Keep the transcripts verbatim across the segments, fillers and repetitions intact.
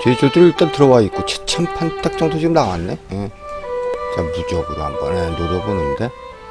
제조들 일단 들어와 있고 최첨판딱 정도 지금 나왔네. 예. 자, 무적으로 한번 예, 노려보는데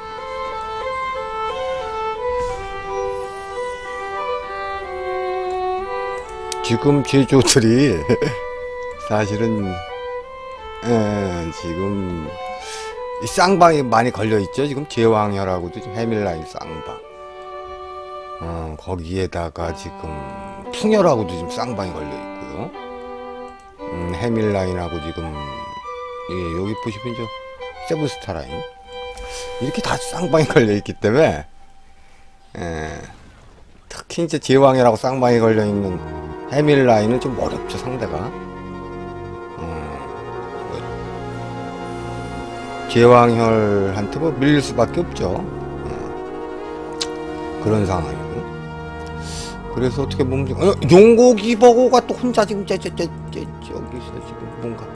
지금 제조들이 사실은 예, 지금 이 쌍방이 많이 걸려있죠. 지금 제왕혈하고도 지금 해밀라인 쌍방 어, 거기에다가 지금 풍혈하고도 지금 쌍방이 걸려있고요. 음, 해밀라인하고 지금 예, 여기 보시면 저 세브스타라인 이렇게 다 쌍방이 걸려있기 때문에 예, 특히 이제 제왕혈하고 쌍방이 걸려있는 해밀라인은 좀 어렵죠, 상대가. 음, 제왕혈한테 뭐 밀릴 수밖에 없죠. 음, 그런 상황이고. 그래서 어떻게 보면 어, 용고기 버거가 또 혼자 지금 저, 저, 저, 저, 저기서 지금 뭔가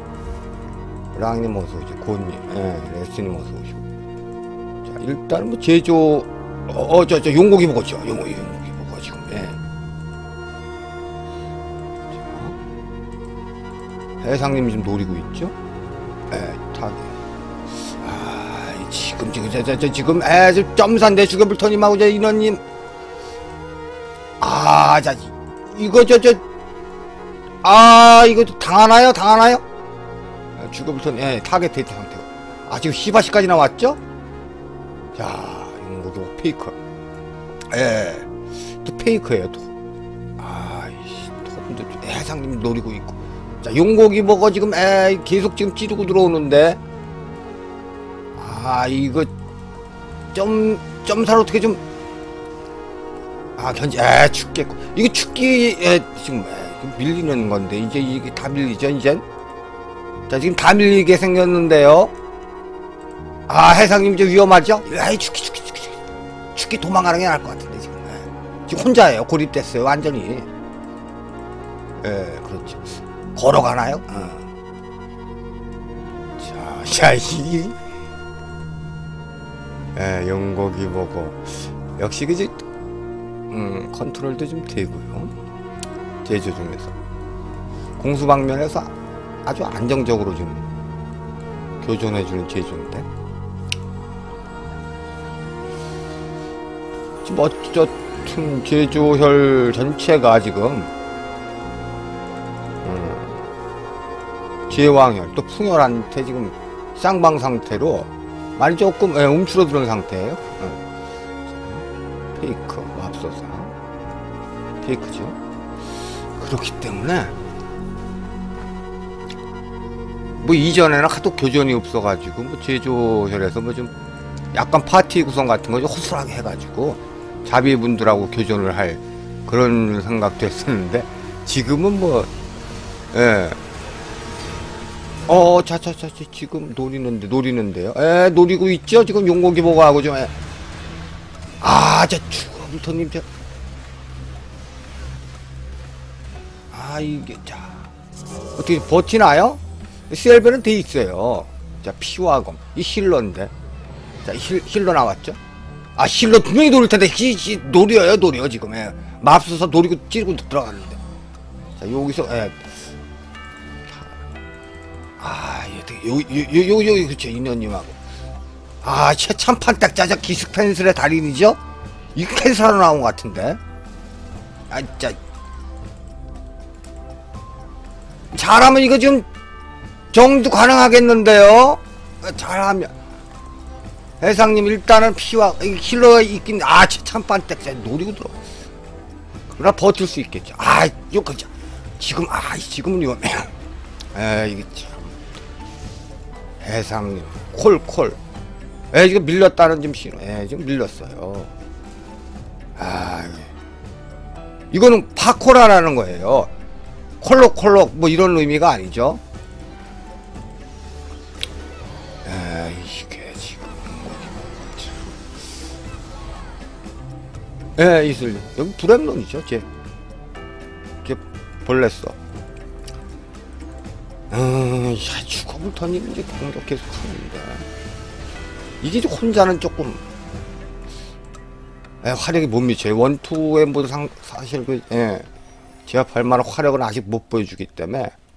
랑님 어서오시고 고님 예, 레스님 어서오시고. 자, 일단 뭐 제조 어 저 저 용고기 버거죠. 용고기 용고기 버거 지금 예. 해상님 지금 노리고 있죠? 예, 타겟. 아, 지금, 지금, 저, 저, 저, 지금, 에, 저, 점사인데, 죽여불터님하고, 저, 인원님. 아, 자, 이거, 저, 저, 아, 이거 당하나요? 당하나요? 아, 죽여불터님, 예, 타겟 데이트 상태고. 아, 지금 시바시까지 나왔죠? 자, 이거, 페이커. 예, 또 페이커예요, 또. 아, 이씨, 또, 해상님 노리고 있고. 자, 용고기 먹어 지금 에 계속 지금 찌르고 들어오는데 아 이거 점 점사로 어떻게 좀 아 견제 에 죽겠고 이거 죽기 에 지금 에, 밀리는 건데 이제 이게 다 밀리죠 이젠. 자 지금 다 밀리게 생겼는데요. 아 해상님 이제 위험하죠? 아이 죽기 죽기 죽기 죽기, 죽기 도망가는 게 나을 것 같은데 지금 에. 지금 혼자예요. 고립됐어요 완전히. 예 그렇죠. 걸어가나요? 어. 자, 야, 이, 에, 용고기 보고 역시 그지, 음, 컨트롤도 좀 되고요. 제조 중에서 공수 방면에서 아주 안정적으로 좀 교전해주는 제조인데 지금 어쨌든 제조혈 전체가 지금. 제왕혈 또 풍혈한테 지금 쌍방 상태로 많이 조금 예, 움츠러드는 상태예요. 예. 페이크 맙소사 페이크죠. 그렇기 때문에 뭐 이전에는 하도 교전이 없어가지고 뭐 제조혈에서 뭐 좀 약간 파티 구성 같은 거 좀 허술하게 해가지고 자비분들하고 교전을 할 그런 생각도 했었는데 지금은 뭐 예. 어, 자자자, 지금 노리는데, 노리는데요. 에, 노리고 있죠? 지금 용고기 보고 하고 좀, 에. 아, 자, 죽어불터님, 저. 아, 이게, 자. 어떻게 버티나요? 셀벨은 돼 있어요. 자, 피와검. 이 힐러인데. 자, 힐, 힐러 나왔죠? 아, 힐러 분명히 노릴 텐데, 히, 히, 노려요, 노려, 지금, 에. 맙소사 노리고 찌르고 들어갔는데. 자, 여기서, 에. 아, 요, 요, 요, 요, 요, 그쵸, 인연님하고. 아, 최참판 딱 짜자 기습 펜슬의 달인이죠? 이거 캔슬하러 나온 것 같은데? 아, 진짜. 잘하면 이거 지금 정도 가능하겠는데요? 잘하면. 해상님, 일단은 피와, 힐러가 있긴, 아, 최참판 딱 짜자 노리고 들어. 그러나 버틸 수 있겠죠. 아, 요, 그죠. 지금, 아, 지금은 위험해. 에, 이게 참. 해상님 콜콜 에 지금 밀렸다는 좀 신호. 에 지금 밀렸어요. 아 이거는 파코라라는 거예요. 콜록콜록 뭐 이런 의미가 아니죠. 에 이게 지금 에 이슬 여기 브렘론이죠. 쟤 쟤 벌레써. 음, 야, 죽어불터님 이제 공격해서 하는데 이게 혼자는 조금 에, 화력이 못 미쳐요. 원투에 뭐 상, 사실 그, 예, 제압할 만한 화력은 아직 못 보여주기 때문에